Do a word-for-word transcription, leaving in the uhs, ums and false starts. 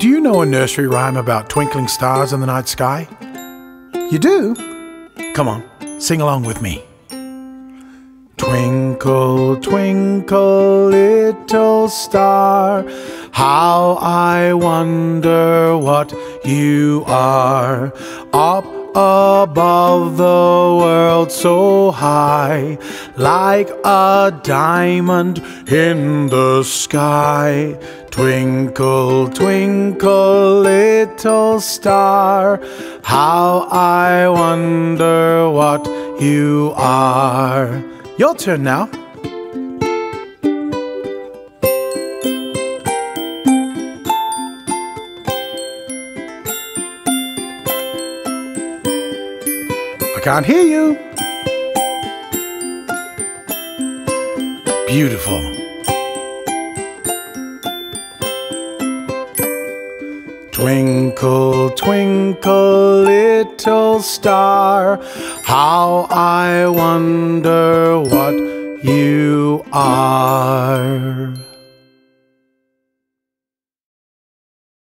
Do you know a nursery rhyme about twinkling stars in the night sky? You do? Come on, sing along with me. Twinkle, twinkle, little star, how I wonder what you are. Up above the world so high, like a diamond in the sky. Twinkle, twinkle, little star, how I wonder what you are. Your turn now. I can't hear you. Beautiful. Twinkle, twinkle, little star, how I wonder what you are.